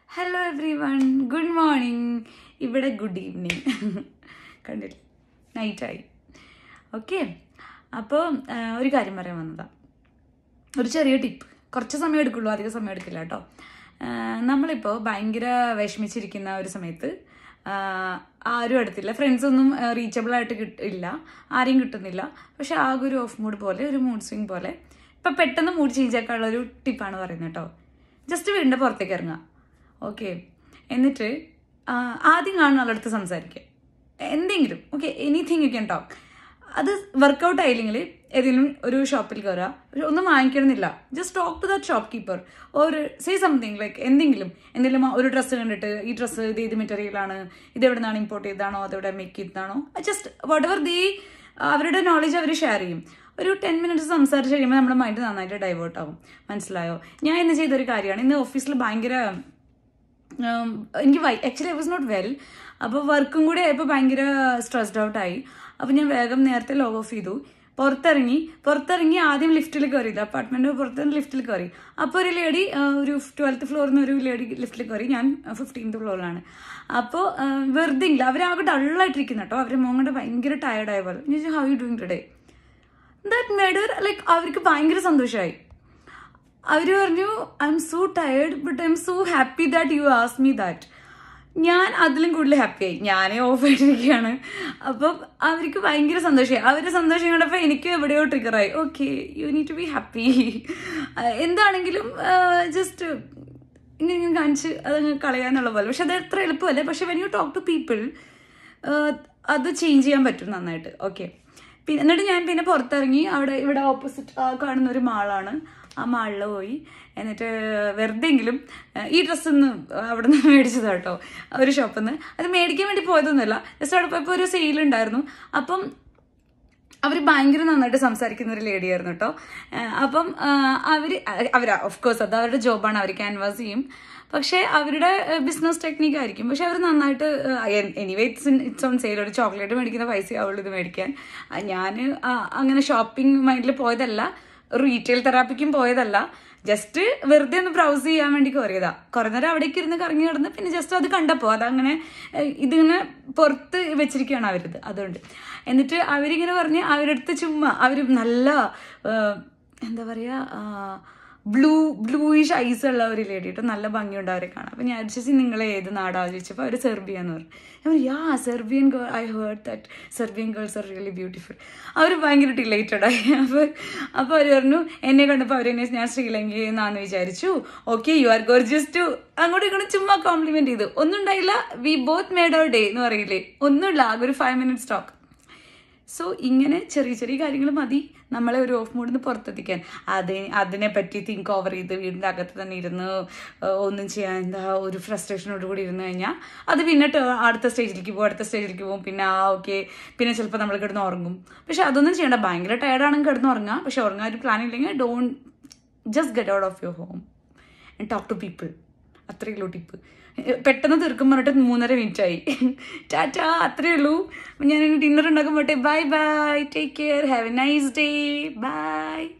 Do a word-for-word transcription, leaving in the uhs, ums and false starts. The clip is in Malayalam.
Hello everyone, good morning. ഇവിടെ ഗുഡ് ഈവനിങ് കണ്ടില്ല, നൈറ്റായി. ഓക്കെ, അപ്പോൾ ഒരു കാര്യം പറയാൻ വന്നതാണ്. ഒരു ചെറിയ ടിപ്പ്, കുറച്ച് സമയം എടുക്കുള്ളൂ, അധികം സമയം എടുക്കില്ല കേട്ടോ. നമ്മളിപ്പോൾ ഭയങ്കര വിഷമിച്ചിരിക്കുന്ന ഒരു സമയത്ത് ആരും അടുത്തില്ല, ഫ്രണ്ട്സൊന്നും റീച്ചബിൾ ആയിട്ട് കിട്ടില്ല, ആരെയും കിട്ടുന്നില്ല. പക്ഷെ ആകെ ഒരു ഓഫ് മൂഡ് പോലെ, ഒരു മൂഡ് സ്വിങ് പോലെ. ഇപ്പം പെട്ടെന്ന് മൂഡ് ചേഞ്ച് ആക്കാനുള്ളൊരു ടിപ്പാണ് പറയുന്നത് കേട്ടോ. ജസ്റ്റ് വീടിൻ്റെ പുറത്തേക്ക് ഇറങ്ങുക. ഓക്കെ, എന്നിട്ട് ആദ്യം കാണുന്ന ആളടുത്ത് സംസാരിക്കുക, എന്തെങ്കിലും. Okay, anything you can talk. അത് വർക്കൗട്ട് ആയില്ലെങ്കിൽ ഏതെങ്കിലും ഒരു ഷോപ്പിൽ കയറുക, ഒന്നും വാങ്ങിക്കണമെന്നില്ല, just talk to that shopkeeper or say something like എന്തെങ്കിലും എന്തെങ്കിലും ഒരു ഡ്രസ്സ് കണ്ടിട്ട്, ഈ ഡ്രസ്സ് ഇത് ഏത് മെറ്റീരിയലാണ്, ഇത് എവിടെ നിന്നാണ് ഇമ്പോർട്ട് ചെയ്താണോ അതെവിടെ മേക്ക് ചെയ്താണോ, ജസ്റ്റ് വാട്ട് എവർ ദേ അവരുടെ നോളജ് അവർ ഷെയർ ചെയ്യും. ഒരു ടെൻ മിനിറ്റ്സ് സംസാരിച്ച് കഴിയുമ്പോൾ നമ്മുടെ മൈൻഡ് നന്നായിട്ട് ഡൈവേർട്ട് ആവും. മനസ്സിലായോ? ഞാൻ ഇന്ന് ചെയ്തൊരു കാര്യമാണ്. ഇന്ന് ഓഫീസിൽ ഭയങ്കര എനിക്ക് why actually I was not well. അപ്പോൾ വർക്കും കൂടെ ആയപ്പോൾ ഭയങ്കര സ്ട്രെസ്ഡ് ഔട്ടായി. അപ്പോൾ ഞാൻ വേഗം നേരത്തെ ലോഗ് ഓഫ് ചെയ്തു, പുറത്തിറങ്ങി പുറത്തിറങ്ങി ആദ്യം ലിഫ്റ്റിൽ കയറിയത്, അപ്പാർട്ട്മെൻറ്റ് പുറത്ത് ലിഫ്റ്റിൽ കയറി. അപ്പോൾ ഒരു ലേഡി, ഒരു ട്വൽത്ത് ഫ്ലോറിൽ നിന്ന് ഒരു ലേഡി ലിഫ്റ്റിൽ കയറി, ഞാൻ ഫിഫ്റ്റീൻത്ത് ഫ്ലോറിലാണ്. അപ്പോൾ വെറുതെ ഇല്ല, അവരാകെ ഡള്ളായിട്ടിരിക്കുന്നു കേട്ടോ. അവരുടെ മോങ്ങടെ ഭയങ്കര ടയർഡായ പോലെ. ഞാൻ ചോദിച്ചു, how you doing today? That made her like, അവർക്ക് ഭയങ്കര സന്തോഷമായി. അവർ പറഞ്ഞു, I'm so tired but I'm so happy that you ask me that. ഞാൻ അതിലും കൂടുതൽ ഹാപ്പിയായി, ഞാനേ ഓഫ് ആയിട്ടിരിക്കുകയാണ്. അപ്പം അവർക്ക് ഭയങ്കര സന്തോഷമായി. അവരുടെ സന്തോഷം കണ്ടപ്പോൾ എനിക്ക് എവിടെയോ ട്രിഗറായി. Okay, you need to be happy. എന്താണെങ്കിലും ജസ്റ്റ് ഇങ്ങനെ കാണിച്ച് അതങ്ങ് കളയാന്നുള്ള പോലെ. പക്ഷെ അത് എത്ര എളുപ്പമല്ലേ. പക്ഷെ when you talk to people അത് ചേഞ്ച് ചെയ്യാൻ പറ്റും നന്നായിട്ട്. ഓക്കെ, പിന്നെ എന്നിട്ട് ഞാൻ പിന്നെ പുറത്തിറങ്ങി, അവിടെ ഇവിടെ ഓപ്പോസിറ്റ് കാണുന്ന ഒരു മാളാണ്, ആ മാളിൽ പോയി. എന്നിട്ട് വെറുതെങ്കിലും ഈ ഡ്രസ്സൊന്ന് അവിടെ നിന്ന് മേടിച്ചത് കേട്ടോ, ഒരു ഷോപ്പിൽ നിന്ന്. അത് മേടിക്കാൻ വേണ്ടി പോയതൊന്നുമില്ല, ജസ്റ്റ് അവിടെ പോയപ്പോൾ ഒരു സെയിലുണ്ടായിരുന്നു. അപ്പം അവർ ഭയങ്കര നന്നായിട്ട് സംസാരിക്കുന്ന ഒരു ലേഡി ആയിരുന്നു കേട്ടോ. അപ്പം അവർ അവർ ഓഫ് കോഴ്സ് അത് അവരുടെ ജോബാണ്, അവർ ക്യാൻവാസ് ചെയ്യും. പക്ഷേ അവരുടെ ബിസിനസ് ടെക്നിക്ക് ആയിരിക്കും. പക്ഷെ അവർ നന്നായിട്ട് anyway it's it's on sale. ഒരു ചോക്ലേറ്റ് മേടിക്കുന്ന പൈസയാവുള്ളൂ ഇത് മേടിക്കാൻ. ഞാൻ അങ്ങനെ ഷോപ്പിംഗ് മൈൻഡിൽ പോയതല്ല, റീറ്റെയിൽ തെറാപ്പിക്കും പോയതല്ല, ജസ്റ്റ് വെറുതെ ഒന്ന് ബ്രൗസ് ചെയ്യാൻ വേണ്ടി കയറിയതാ. കുറേ നേരം അവിടേക്ക് ഇരുന്ന് കറങ്ങി കിടന്ന് പിന്നെ ജസ്റ്റ് അത് കണ്ടപ്പോൾ അതങ്ങനെ ഇതിങ്ങനെ പുറത്ത് വെച്ചിരിക്കുകയാണ് അവരത്, അതുകൊണ്ട്. എന്നിട്ട് അവരിങ്ങനെ പറഞ്ഞ് അവരുടെ അടുത്ത് ചുമ്മാ അവർ നല്ല എന്താ പറയുക, ബ്ലൂ ബ്ലൂയിഷ് ഐസ് ഉള്ള ഒരു ലേഡി കേട്ടോ, നല്ല ഭംഗിയുണ്ട് അവരെ കാണാൻ. അപ്പം ഞാൻ ചേച്ചി നിങ്ങൾ ഏത് നാടാ ചോദിച്ചപ്പോൾ അവർ സെർബിയ എന്ന് പറഞ്ഞു. ഞാൻ പറഞ്ഞു, yeah Serbian girl, I heard that Serbian girls are really beautiful. അവർ ഭയങ്കര ഡിലൈറ്റഡ് ആയി. അപ്പോൾ അപ്പോൾ അവർ പറഞ്ഞു, എന്നെ കണ്ടപ്പോൾ അവരെന്നെ ഞാൻ ശ്രീലങ്കയിൽ നിന്നാന്ന് വിചാരിച്ചു. Okay, you are gorgeous too. അങ്ങോട്ടും ഇങ്ങോട്ടും ചുമ്മാ കോംപ്ലിമെന്റ് ചെയ്തു. ഒന്നും ഉണ്ടായില്ല, we both made our day എന്ന് പറയില്ലേ, ഒന്നുമില്ല, ആകെ ഒരു ഫൈവ് മിനിറ്റ്സ് ടോക്ക്. സോ ഇങ്ങനെ ചെറിയ ചെറിയ കാര്യങ്ങൾ മതി നമ്മളെ ഒരു ഓഫ് മൂഡിൽ നിന്ന് പുറത്തെത്തിക്കാൻ. അത് അതിനെപ്പറ്റി തിങ്ക് ഓവർ ചെയ്ത് വീടിൻ്റെ അകത്ത് തന്നെ ഇരുന്ന് ഒന്നും ചെയ്യാൻ എന്താ ഒരു ഫ്രസ്ട്രേഷനോട് കൂടി ഇരുന്ന് കഴിഞ്ഞാൽ അത് പിന്നെ അടുത്ത സ്റ്റേജിലേക്ക് പോകും അടുത്ത സ്റ്റേജിലേക്ക് പോകും പിന്നെ ആ ഓക്കെ പിന്നെ ചിലപ്പോൾ നമ്മൾ കിടന്ന് ഉറങ്ങും. പക്ഷെ അതൊന്നും ചെയ്യേണ്ട. ഭയങ്കര ടയർഡാണെങ്കിൽ കിടന്ന് ഉറങ്ങാം. പക്ഷെ ഉറങ്ങാൻ ഒരു പ്ലാൻ ഇല്ലെങ്കിൽ don't just get out of your home and talk to people. അത്രയേ ഉള്ളൂ ടിപ്പ്. പെട്ടെന്ന് തീർക്കും പറഞ്ഞിട്ട് മൂന്നര മിനിറ്റ് ആയി. ടാറ്റാ, അത്രയേ ഉള്ളൂ. ഞാൻ ഡിന്നർ ഉണ്ടാക്കുമ്പോട്ടെ. Bye bye, take care, have a nice day, by.